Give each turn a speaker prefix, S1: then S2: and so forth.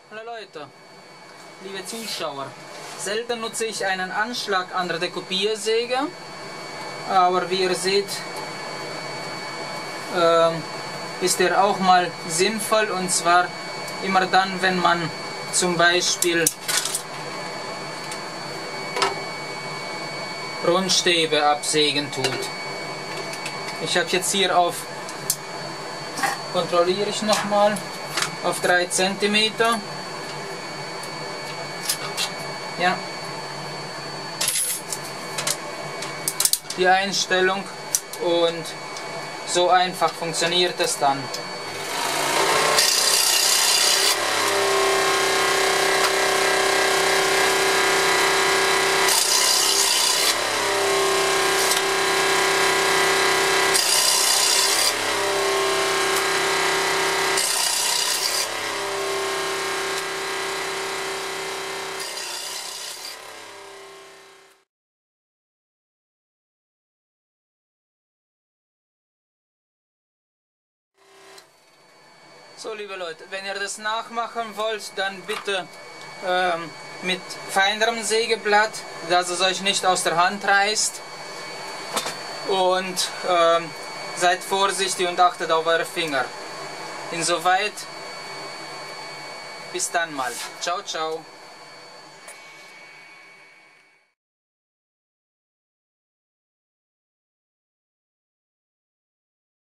S1: Hallo Leute, liebe Zuschauer, selten nutze ich einen Anschlag an der Dekupiersäge, aber wie ihr seht, ist er auch mal sinnvoll, und zwar immer dann, wenn man zum Beispiel Rundstäbe absägen tut. Ich habe jetzt hier kontrolliere ich nochmal, auf 3 cm. Ja, die Einstellung, und so einfach funktioniert es dann. So, liebe Leute, wenn ihr das nachmachen wollt, dann bitte mit feinerem Sägeblatt, dass es euch nicht aus der Hand reißt, und seid vorsichtig und achtet auf eure Finger. Insoweit, bis dann mal. Ciao, ciao.